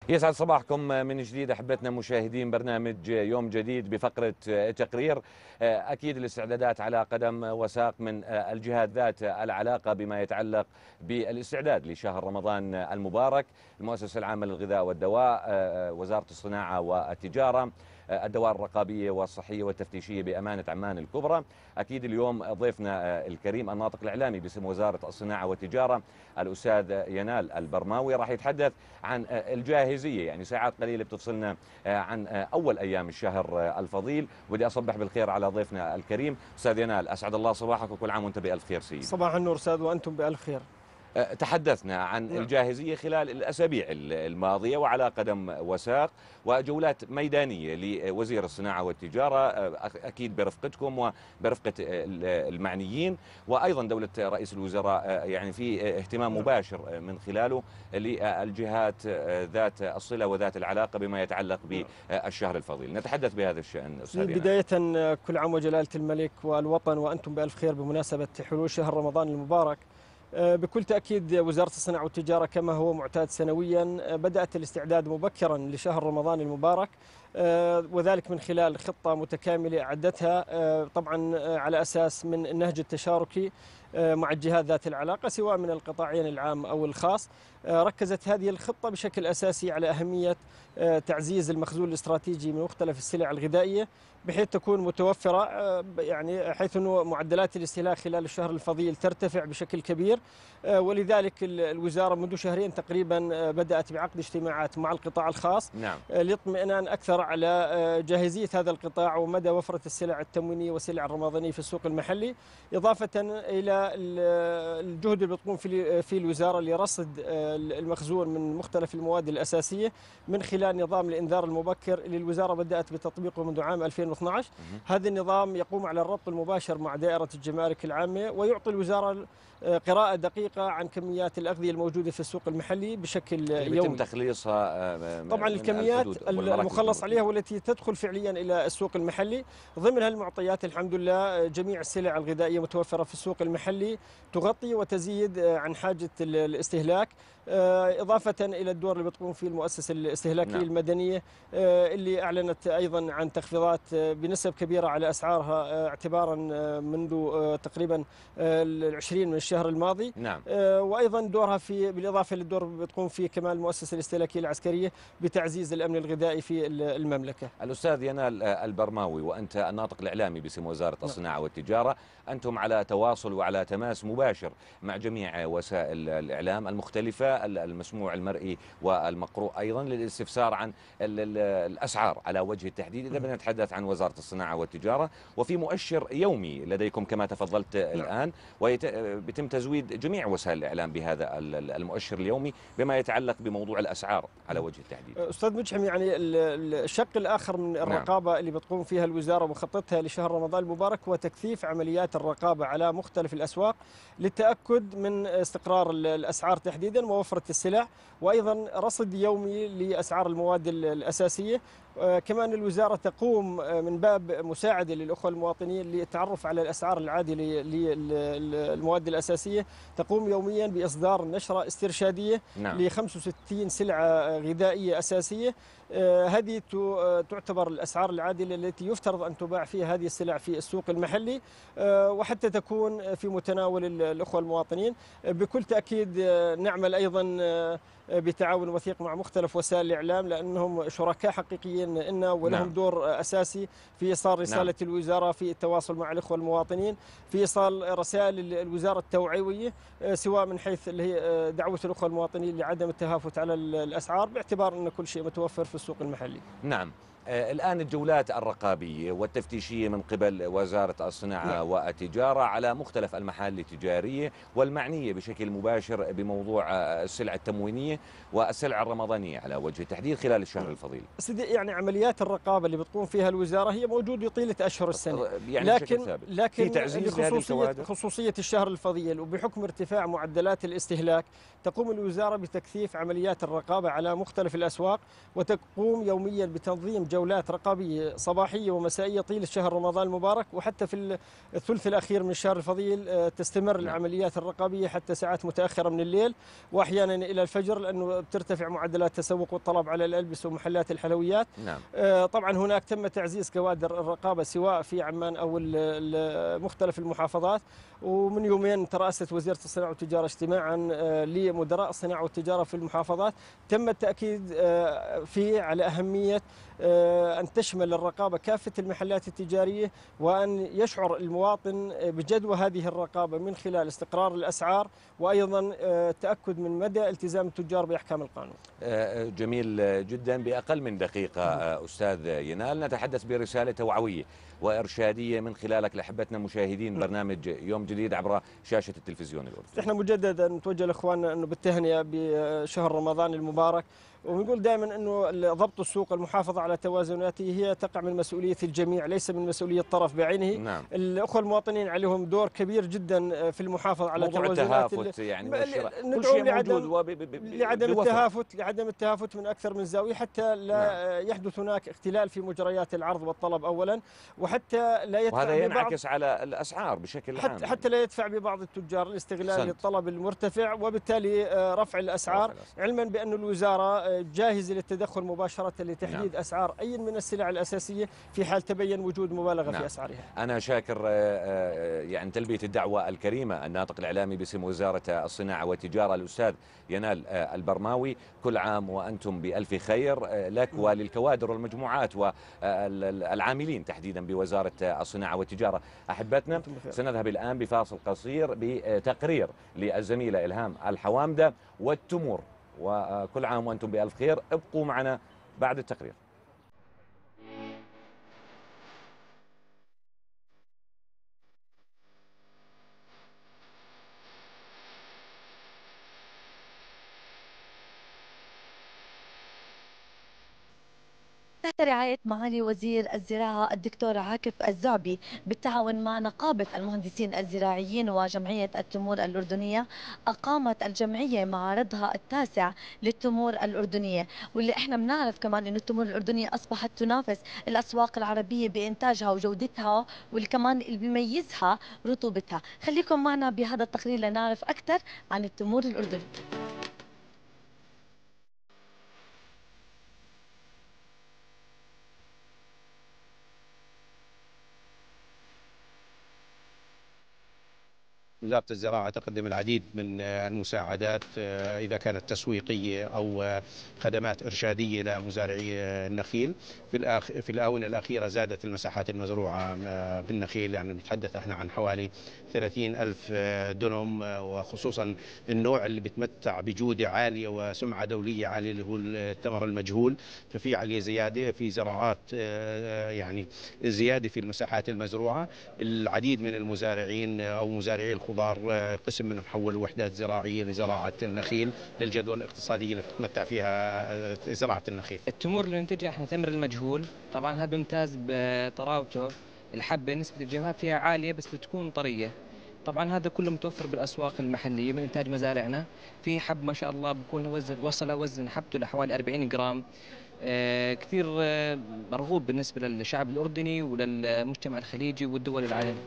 يسعد صباحكم من جديد أحبتنا مشاهدين برنامج يوم جديد بفقرة تقرير. أكيد الاستعدادات على قدم وساق من الجهات ذات العلاقة بما يتعلق بالاستعداد لشهر رمضان المبارك. المؤسسة العامة للغذاء والدواء، وزارة الصناعة والتجارة، الدوائر الرقابية والصحية والتفتيشية بأمانة عمان الكبرى. أكيد اليوم ضيفنا الكريم الناطق الإعلامي باسم وزارة الصناعة والتجارة الأستاذ ينال البرماوي راح يتحدث عن الجاهزية، يعني ساعات قليلة بتفصلنا عن أول أيام الشهر الفضيل. ودي أصبح بالخير على ضيفنا الكريم أستاذ ينال، أسعد الله صباحك وكل عام وأنت بألف خير سيدي. صباح النور أستاذ وأنتم بألف خير. تحدثنا عن الجاهزية خلال الأسابيع الماضية وعلى قدم وساق، وجولات ميدانية لوزير الصناعة والتجارة أكيد برفقتكم وبرفقة المعنيين، وأيضا دولة رئيس الوزراء يعني في اهتمام مباشر من خلاله للجهات ذات الصلة وذات العلاقة بما يتعلق بالشهر الفضيل. نتحدث بهذا الشأن أستاذ. بداية كل عام وجلالة الملك والوطن وأنتم بألف خير بمناسبة حلول شهر رمضان المبارك. بكل تأكيد وزارة الصناعة والتجارة كما هو معتاد سنويا بدأت الاستعداد مبكرا لشهر رمضان المبارك، وذلك من خلال خطة متكاملة أعدتها طبعا على أساس من النهج التشاركي مع الجهات ذات العلاقة سواء من القطاعين العام أو الخاص. ركزت هذه الخطة بشكل أساسي على أهمية تعزيز المخزون الاستراتيجي من مختلف السلع الغذائية بحيث تكون متوفرة، يعني حيث أنه معدلات الاستهلاك خلال الشهر الفضيل ترتفع بشكل كبير، ولذلك الوزارة منذ شهرين تقريبا بدأت بعقد اجتماعات مع القطاع الخاص. نعم. للاطمئنان أكثر على جاهزية هذا القطاع ومدى وفرة السلع التموينية والسلع الرمضانية في السوق المحلي، إضافة إلى الجهد اللي بتقوم في الوزارة لرصد المخزون من مختلف المواد الأساسية من خلال نظام الإنذار المبكر اللي الوزارة بدأت بتطبيقه منذ عام 2012. هذا النظام يقوم على الربط المباشر مع دائرة الجمارك العامة ويعطي الوزارة قراءة دقيقة عن كميات الأغذية الموجودة في السوق المحلي بشكل يومي. يتم تخليصها طبعا الكميات المخلص عليها والتي تدخل فعليا إلى السوق المحلي. ضمن هالمعطيات الحمد لله جميع السلع الغذائية متوفرة في السوق المحلي تغطي وتزيد عن حاجة الاستهلاك، إضافة إلى الدور اللي بتقوم فيه المؤسسة الاستهلاكية المدنية اللي أعلنت أيضا عن تخفيضات بنسب كبيرة على أسعارها اعتبارا منذ تقريبا 20 من الشهر الماضي. نعم. وأيضا دورها بالإضافة للدور اللي بتقوم فيه كمان المؤسسة الاستهلاكية العسكرية بتعزيز الأمن الغذائي في المملكة. الأستاذ ينال البرماوي، وأنت الناطق الإعلامي باسم وزارة الصناعة والتجارة، أنتم على تواصل وعلى تماس مباشر مع جميع وسائل الإعلام المختلفة المسموع المرئي والمقروء أيضا للاستفسار عن الأسعار على وجه التحديد إذا بدنا نتحدث عن وزارة الصناعة والتجارة. وفي مؤشر يومي لديكم كما تفضلت الآن، ويتم تزويد جميع وسائل الإعلام بهذا المؤشر اليومي بما يتعلق بموضوع الأسعار على وجه التحديد. أستاذ مجحم، يعني الشق الآخر من الرقابة اللي بتقوم فيها الوزارة ومخططها لشهر رمضان المبارك هو تكثيف عمليات الرقابة على مختلف الأسواق للتأكد من استقرار الأسعار تحديدا ووفرة السلع، وأيضا رصد يومي لأسعار المواد الأساسية. كمان الوزارة تقوم من باب مساعدة للأخوة المواطنين للتعرف على الأسعار العادلة للمواد الأساسية، تقوم يوميا بإصدار نشرة استرشادية ل 65 سلعة غذائية أساسية. هذه تعتبر الأسعار العادلة التي يفترض أن تباع فيها هذه السلع في السوق المحلي، وحتى تكون في متناول الأخوة المواطنين. بكل تأكيد نعمل أيضا بتعاون وثيق مع مختلف وسائل الإعلام لأنهم شركاء حقيقيين إنا ولهم دور أساسي في إيصال رسالة الوزارة في التواصل مع الأخوة المواطنين، في إيصال رسائل الوزارة التوعوية سواء من حيث اللي هي دعوة الأخوة المواطنين لعدم التهافت على الأسعار باعتبار أن كل شيء متوفر في السوق المحلي. نعم. الآن الجولات الرقابية والتفتيشية من قبل وزارة الصناعة والتجارة على مختلف المحال التجارية والمعنية بشكل مباشر بموضوع السلع التموينيه والسلع الرمضانية على وجه التحديد خلال الشهر الفضيل. يعني عمليات الرقابة اللي بتقوم فيها الوزارة هي موجودة طيلة أشهر السنة، يعني لكن خصوصية الشهر الفضيل وبحكم ارتفاع معدلات الاستهلاك تقوم الوزارة بتكثيف عمليات الرقابة على مختلف الأسواق، وتقوم يوميا بتنظيم جولات رقابية صباحية ومسائية طيلة شهر رمضان المبارك، وحتى في الثلث الأخير من الشهر الفضيل تستمر العمليات الرقابية حتى ساعات متأخرة من الليل وأحيانا إلى الفجر، لأنه بترتفع معدلات التسوق والطلب على الألبسة ومحلات الحلويات. نعم. طبعا هناك تم تعزيز كوادر الرقابة سواء في عمان أو مختلف المحافظات. ومن يومين ترأست وزيرة الصناعة والتجارة اجتماعا لمدراء الصناعة والتجارة في المحافظات، تم التأكيد فيه على أهمية أن تشمل الرقابة كافة المحلات التجارية، وأن يشعر المواطن بجدوى هذه الرقابة من خلال استقرار الأسعار، وأيضا التأكد من مدى التزام التجار بأحكام القانون. جميل جدا. بأقل من دقيقة أستاذ ينال نتحدث برسالة توعوية وإرشادية من خلالك لأحبتنا مشاهدين برنامج يوم جديد عبر شاشة التلفزيون الأردني. احنا مجددا نتوجه لإخواننا أنه بالتهنئة بشهر رمضان المبارك، ونقول دائما انه ضبط السوق، المحافظه على توازناته هي تقع من مسؤوليه الجميع ليس من مسؤوليه طرف بعينه. نعم. الاخوه المواطنين عليهم دور كبير جدا في المحافظه على توازنات التهافت يعني كل شيء لعدم التهافت من اكثر من زاويه، حتى لا يحدث هناك اختلال في مجريات العرض والطلب اولا، وحتى لا يدفع وهذا ينعكس على الاسعار بشكل عام، حتى لا يدفع ببعض التجار الاستغلال للطلب المرتفع وبالتالي رفع الاسعار، علما بأن الوزاره جاهزة للتدخل مباشرة لتحديد أسعار أي من السلع الأساسية في حال تبين وجود مبالغة في أسعارها. أنا شاكر يعني تلبية الدعوة الكريمة الناطق الإعلامي باسم وزارة الصناعة والتجارة الأستاذ ينال البرماوي. كل عام وأنتم بألف خير لك وللكوادر والمجموعات والعاملين تحديدا بوزارة الصناعة والتجارة. أحبتنا سنذهب الآن بفاصل قصير بتقرير للزميلة إلهام الحوامدة والتمور، وكل عام وأنتم بألف خير. ابقوا معنا بعد التقرير. تحت رعاية معالي وزير الزراعة الدكتور عاكف الزعبي بالتعاون مع نقابة المهندسين الزراعيين وجمعية التمور الأردنية، أقامت الجمعية معرضها التاسع للتمور الأردنية، واللي احنا بنعرف كمان إنه التمور الأردنية أصبحت تنافس الأسواق العربية بإنتاجها وجودتها، واللي كمان اللي بيميزها رطوبتها. خليكم معنا بهذا التقرير لنعرف أكثر عن التمور الأردنية. وزارة الزراعة تقدم العديد من المساعدات إذا كانت تسويقية أو خدمات إرشادية لمزارعي النخيل. في الآونة الأخيرة زادت المساحات المزروعة بالنخيل، يعني نتحدث احنا عن حوالي 30,000 دنم، وخصوصا النوع اللي بتمتع بجودة عالية وسمعة دولية عالية اللي هو التمر المجهول، ففي عليه زيادة في زراعات، يعني زيادة في المساحات المزروعة. العديد من المزارعين أو مزارعي الخضار قسم منهم حول وحدات زراعية لزراعة النخيل للجدوى الاقتصادية اللي تتمتع فيها زراعة النخيل. التمور اللي ننتجها احنا تمر المجهول، طبعا هذا بيمتاز بطراوته، الحبة نسبة الجفاف فيها عالية بس بتكون طرية. طبعا هذا كله متوفر بالأسواق المحلية من إنتاج مزارعنا. في حب ما شاء الله بكون وزن حبته لحوالي 40 جرام. كثير مرغوب بالنسبة للشعب الأردني وللمجتمع الخليجي والدول العالمية.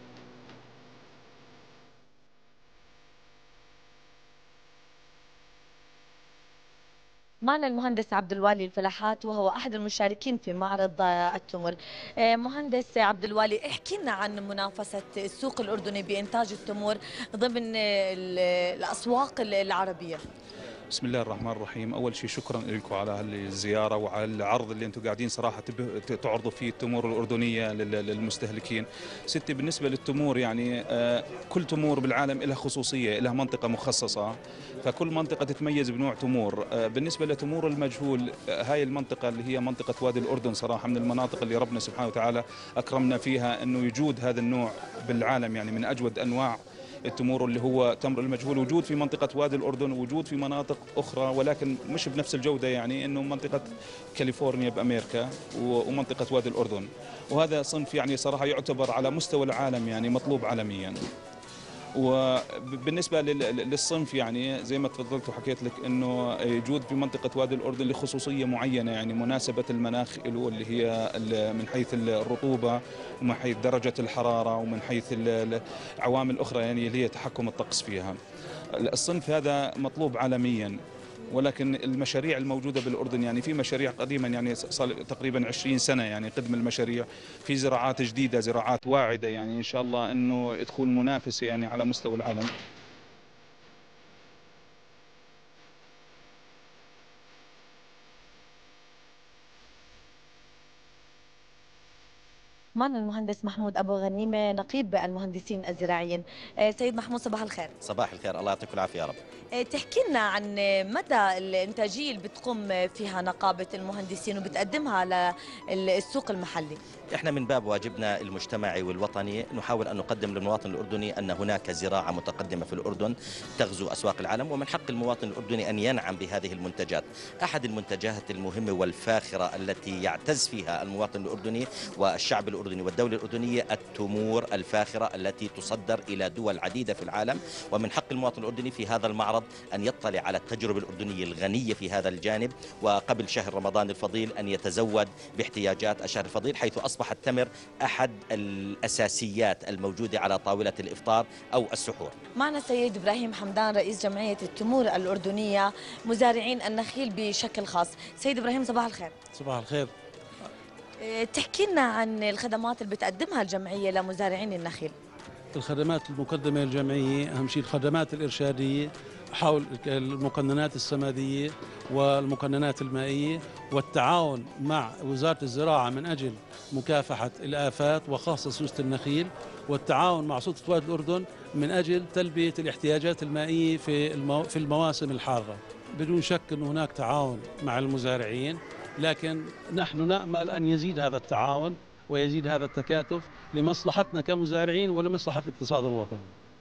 معنا المهندس عبد الوالي الفلاحات وهو أحد المشاركين في معرض التمر. مهندس عبد الوالي، احكي لنا عن منافسة السوق الأردني بإنتاج التمور ضمن الأسواق العربية. بسم الله الرحمن الرحيم. أول شيء شكرا لكم على الزيارة وعلى العرض اللي أنتم قاعدين صراحة تعرضوا فيه التمور الأردنية للمستهلكين. ستي بالنسبة للتمور يعني كل تمور بالعالم لها خصوصية، لها منطقة مخصصة، فكل منطقة تتميز بنوع تمور. بالنسبة لتمور المجهول، هاي المنطقة اللي هي منطقة وادي الأردن صراحة من المناطق اللي ربنا سبحانه وتعالى أكرمنا فيها أنه يجود هذا النوع بالعالم، يعني من أجود أنواع التمور اللي هو تمر المجهول. وجود في منطقة وادي الأردن ووجود في مناطق أخرى ولكن مش بنفس الجودة، يعني إنه منطقة كاليفورنيا بأمريكا ومنطقة وادي الأردن. وهذا صنف يعني صراحة يعتبر على مستوى العالم يعني مطلوب عالميا. وبالنسبة للصنف يعني زي ما تفضلت وحكيت لك انه يجود في منطقة وادي الأردن لخصوصية معينة، يعني مناسبة المناخ له اللي هي من حيث الرطوبة ومن حيث درجة الحرارة ومن حيث العوامل الأخرى يعني اللي هي تحكم الطقس فيها. الصنف هذا مطلوب عالميا، ولكن المشاريع الموجودة بالأردن يعني في مشاريع قديما يعني صار تقريبا 20 سنة يعني قدم المشاريع، في زراعات جديدة، زراعات واعدة، يعني إن شاء الله أنه تكون منافسة يعني على مستوى العالم. معنا المهندس محمود أبو غنيمة نقيب المهندسين الزراعيين. سيد محمود صباح الخير. صباح الخير، الله يعطيكم العافية يا رب. تحكي لنا عن مدى الإنتاجية اللي بتقوم فيها نقابة المهندسين وبتقدمها للسوق المحلي. احنا من باب واجبنا المجتمعي والوطني نحاول أن نقدم للمواطن الأردني أن هناك زراعة متقدمة في الأردن تغزو أسواق العالم، ومن حق المواطن الأردني أن ينعم بهذه المنتجات. أحد المنتجات المهمة والفاخرة التي يعتز فيها المواطن الأردني والشعب الأردني والدولة الأردنية التمور الفاخرة التي تصدر إلى دول عديدة في العالم، ومن حق المواطن الأردني في هذا المعرض أن يطلع على التجربة الأردنية الغنية في هذا الجانب، وقبل شهر رمضان الفضيل أن يتزود باحتياجات الشهر الفضيل، حيث أصبح التمر أحد الأساسيات الموجودة على طاولة الإفطار أو السحور. معنا السيد إبراهيم حمدان رئيس جمعية التمور الأردنية مزارعين النخيل بشكل خاص. سيد إبراهيم صباح الخير. صباح الخير. تحكي لنا عن الخدمات اللي بتقدمها الجمعية لمزارعين النخيل. الخدمات المقدمة للجمعية أهم شيء الخدمات الإرشادية حول المقننات السمادية والمقننات المائية، والتعاون مع وزارة الزراعة من أجل مكافحة الآفات وخاصة سوسة النخيل، والتعاون مع سلطة وادي الأردن من أجل تلبية الاحتياجات المائية في المواسم الحارة. بدون شك أن هناك تعاون مع المزارعين، لكن نحن نأمل أن يزيد هذا التعاون ويزيد هذا التكاتف لمصلحتنا كمزارعين ولمصلحة الاقتصاد الوطني.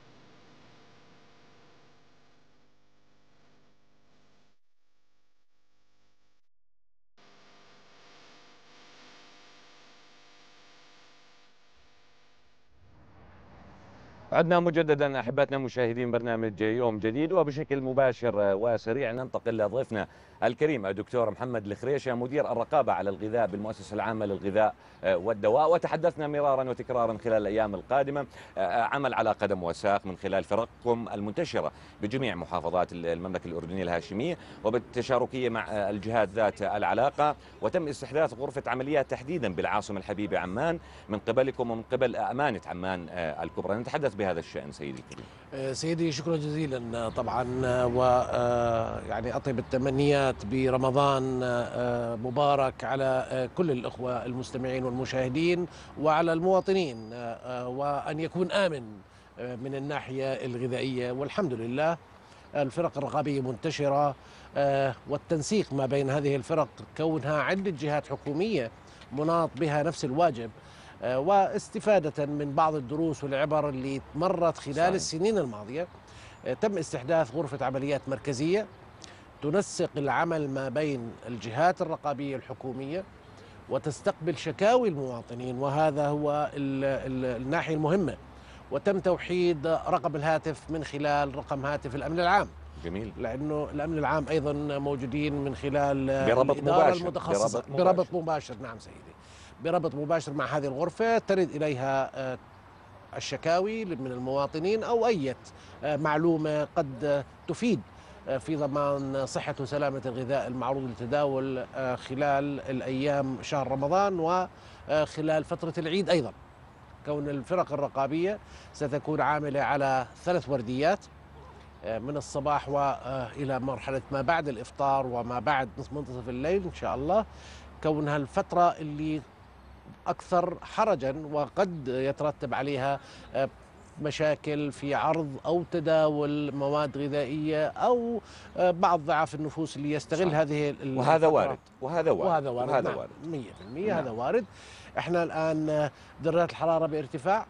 عدنا مجددا احبتنا مشاهدين برنامج يوم جديد، وبشكل مباشر وسريع ننتقل لضيفنا الكريم الدكتور محمد الخريشة مدير الرقابة على الغذاء بالمؤسسة العامة للغذاء والدواء. وتحدثنا مرارا وتكرارا خلال الأيام القادمة عمل على قدم وساق من خلال فرقكم المنتشرة بجميع محافظات المملكة الأردنية الهاشمية وبالتشاركية مع الجهات ذات العلاقة، وتم استحداث غرفة عمليات تحديدا بالعاصمة الحبيبة عمان من قبلكم ومن قبل أمانة عمان الكبرى. نتحدث بهذا الشأن سيدي الكريم. سيدي شكرا جزيلا طبعا، ويعني أطيب التمنيات برمضان مبارك على كل الأخوة المستمعين والمشاهدين وعلى المواطنين، وأن يكون آمن من الناحية الغذائية. والحمد لله الفرق الرقابية منتشرة، والتنسيق ما بين هذه الفرق كونها عدة جهات حكومية مناط بها نفس الواجب، واستفادة من بعض الدروس والعبر اللي مرت خلال صحيح. السنين الماضية تم استحداث غرفة عمليات مركزية تنسق العمل ما بين الجهات الرقابية الحكومية وتستقبل شكاوي المواطنين، وهذا هو الناحية المهمة. وتم توحيد رقم الهاتف من خلال رقم هاتف الأمن العام. جميل. لأنه الأمن العام أيضا موجودين من خلال بربط مباشر المتخصصة بربط مباشر. نعم سيدي، بربط مباشر مع هذه الغرفة ترد إليها الشكاوي من المواطنين أو أي معلومة قد تفيد في ضمان صحة وسلامة الغذاء المعروض للتداول خلال الأيام شهر رمضان وخلال فترة العيد أيضا. كون الفرق الرقابية ستكون عاملة على 3 ورديات من الصباح وإلى مرحلة ما بعد الإفطار وما بعد منتصف الليل إن شاء الله، كونها الفترة اللي أكثر حرجا وقد يترتب عليها مشاكل في عرض أو تداول مواد غذائية أو بعض ضعاف النفوس اللي يستغل صح. هذه وهذا وارد وهذا وارد 100%. هذا وارد. احنا الآن درجات الحرارة بارتفاع،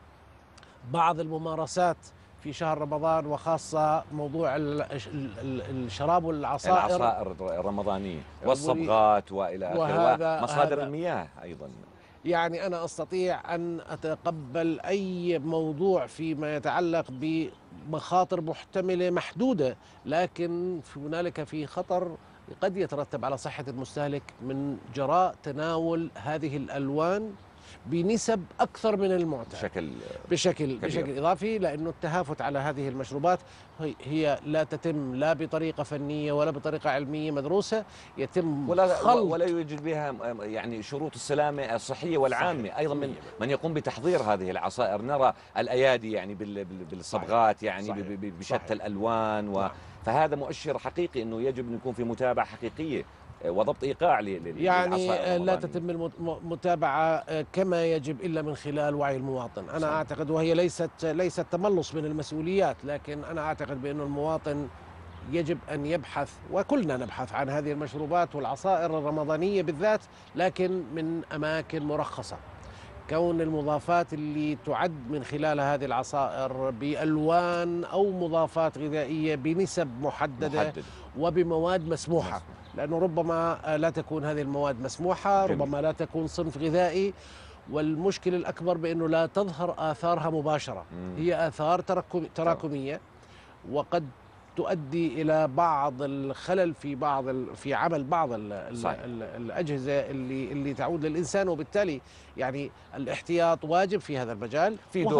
بعض الممارسات في شهر رمضان وخاصة موضوع الشراب والعصائر الرمضانية والصبغات وإلى آخره ومصادر المياه أيضا. يعني أنا أستطيع أن أتقبل أي موضوع فيما يتعلق بمخاطر محتملة محدودة، لكن هنالك في خطر قد يترتب على صحة المستهلك من جراء تناول هذه الألوان بنسب أكثر من المعتاد بشكل إضافي، لأنه التهافت على هذه المشروبات هي لا تتم لا بطريقة فنية ولا بطريقة علمية مدروسة، يتم ولا يوجد بها يعني شروط السلامة الصحية والعامة. أيضا من يقوم بتحضير هذه العصائر نرى الأيادي يعني بالصبغات يعني بشتى الألوان فهذا مؤشر حقيقي أنه يجب أن يكون في متابعة حقيقية وضبط إيقاع يعني لا تتم المتابعة كما يجب إلا من خلال وعي المواطن. أنا أعتقد، وهي ليست تملص من المسؤوليات، لكن أنا أعتقد بأن المواطن يجب أن يبحث، وكلنا نبحث عن هذه المشروبات والعصائر الرمضانية بالذات، لكن من أماكن مرخصة. كون المضافات اللي تعد من خلال هذه العصائر بألوان أو مضافات غذائية بنسب محددة وبمواد مسموحة، لأنه ربما لا تكون هذه المواد مسموحة، ربما لا تكون صنف غذائي، والمشكلة الأكبر بأنه لا تظهر آثارها مباشرة، هي آثار تراكمية، وقد تؤدي إلى بعض الخلل في عمل بعض الأجهزة اللي تعود للإنسان، وبالتالي يعني الاحتياط واجب في هذا المجال.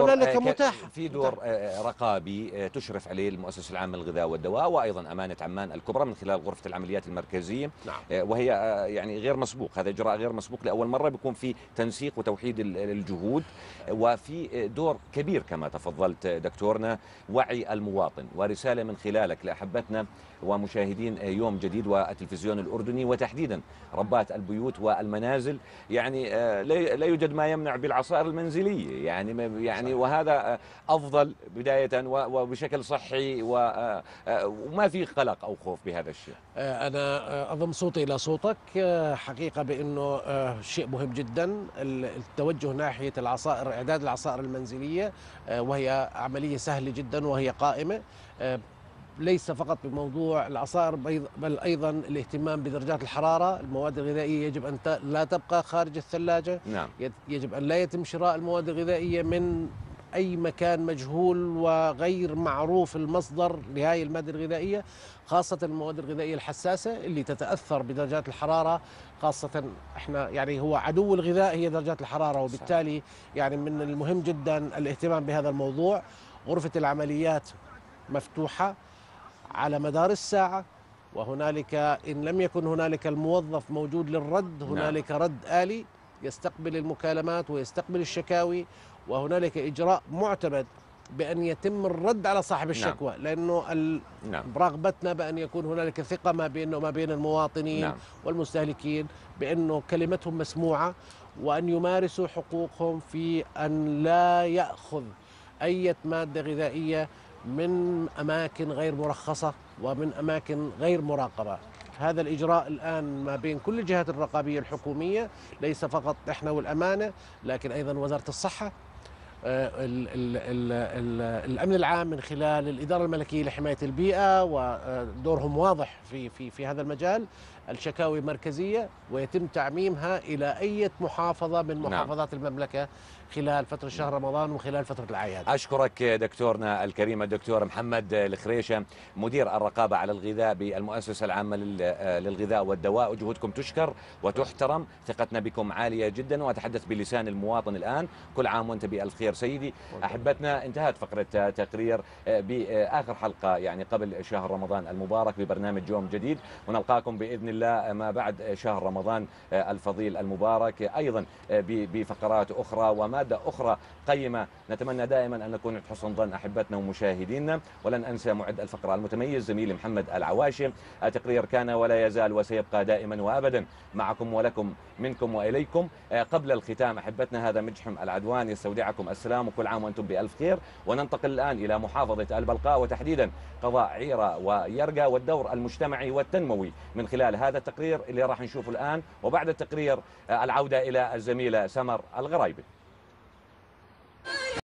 في دور رقابي تشرف عليه المؤسسة العامة للغذاء والدواء، وأيضا أمانة عمان الكبرى من خلال غرفة العمليات المركزية. وهي يعني غير مسبوق، هذا إجراء غير مسبوق، لأول مرة بيكون في تنسيق وتوحيد الجهود، وفي دور كبير كما تفضلت دكتورنا وعي المواطن، ورسالة من خلالك لأحبتنا ومشاهدين يوم جديد والتلفزيون الأردني، وتحديدا ربات البيوت والمنازل. يعني لا يوجد ما يمنع بالعصائر المنزلية يعني وهذا أفضل بداية وبشكل صحي، وما في قلق أو خوف بهذا الشيء. أنا أضم صوتي إلى صوتك، حقيقة بأنه شيء مهم جدا التوجه ناحية العصائر، إعداد العصائر المنزلية، وهي عملية سهلة جدا وهي قائمة، ليس فقط بموضوع العصائر بل أيضا الاهتمام بدرجات الحرارة. المواد الغذائية يجب أن لا تبقى خارج الثلاجة. يجب أن لا يتم شراء المواد الغذائية من أي مكان مجهول وغير معروف المصدر لهذه المادة الغذائية، خاصة المواد الغذائية الحساسة اللي تتأثر بدرجات الحرارة. خاصة احنا يعني هو عدو الغذاء هي درجات الحرارة، وبالتالي يعني من المهم جدا الاهتمام بهذا الموضوع. غرفة العمليات مفتوحة على مدار الساعة، وهنالك إن لم يكن هنالك الموظف موجود للرد، هنالك رد آلي يستقبل المكالمات ويستقبل الشكاوي، وهنالك إجراء معتمد بأن يتم الرد على صاحب الشكوى. لأنه رغبتنا بأن يكون هنالك ثقة ما بيننا وما بين المواطنين والمستهلكين، بأنه كلمتهم مسموعة، وأن يمارسوا حقوقهم في أن لا يأخذ أي مادة غذائية من أماكن غير مرخصة ومن أماكن غير مراقبة. هذا الإجراء الآن ما بين كل الجهات الرقابية الحكومية، ليس فقط إحنا والأمانة، لكن أيضا وزارة الصحة، الأمن العام من خلال الإدارة الملكية لحماية البيئة، ودورهم واضح في هذا المجال. الشكاوي مركزية ويتم تعميمها إلى أي محافظة من محافظات المملكة خلال فترة شهر رمضان وخلال فترة الأعياد. أشكرك دكتورنا الكريم الدكتور محمد الخريشة، مدير الرقابة على الغذاء بالمؤسسة العامة للغذاء والدواء، وجهودكم تشكر وتحترم، ثقتنا بكم عالية جدا، وأتحدث بلسان المواطن الآن. كل عام وأنت بألف خير سيدي. أحبتنا، انتهت فقرة تقرير بآخر حلقة يعني قبل شهر رمضان المبارك ببرنامج يوم جديد، ونلقاكم بإذن الله ما بعد شهر رمضان الفضيل المبارك أيضا بفقرات أخرى ومادة أخرى قيمة. نتمنى دائما أن نكون حسن ظن أحبتنا ومشاهدينا، ولن أنسى معد الفقرة المتميز زميلي محمد العواشي. التقرير كان ولا يزال وسيبقى دائما وأبدا معكم ولكم، منكم وإليكم. قبل الختام أحبتنا، هذا مجحم العدوان يستودعكم السلام، وكل عام وأنتم بألف خير. وننتقل الآن إلى محافظة البلقاء، وتحديدا قضاء عيرة ويرقة والدور المجتمعي والتنموي من خلال هذا التقرير اللي راح نشوفه الآن. وبعد التقرير العودة إلى الزميلة سمر الغرايبي.